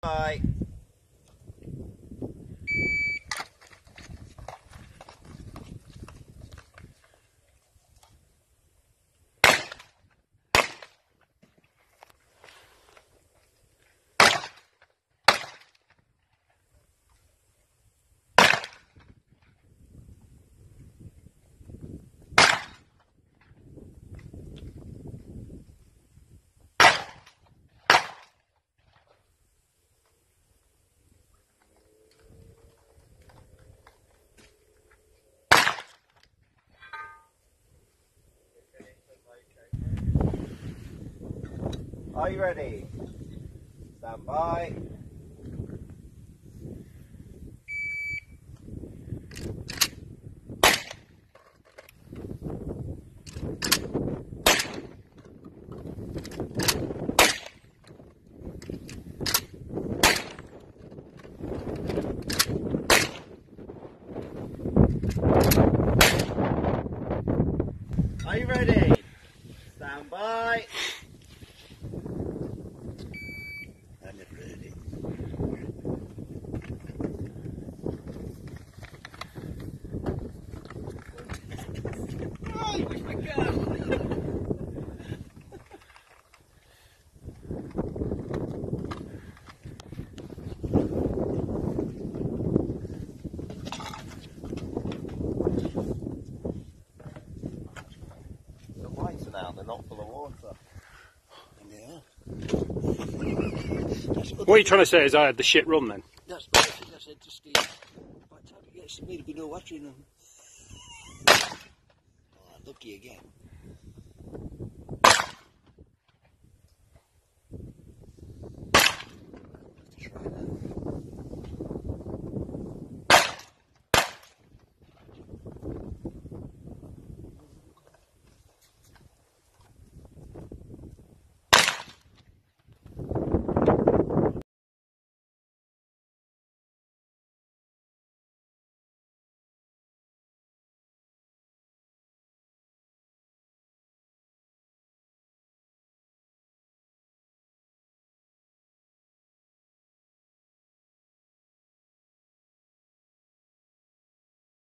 Bye. Are you ready? Stand by. Are you ready? Stand by. I'm not ready. Oh, where's my gun? The lights are out, they're not full of water. Yeah. What are you trying to say is I had the shit run then? That's what I said to Steve. By the time it gets to me, there'll be no water in them. Oh, lucky again. Let's try that.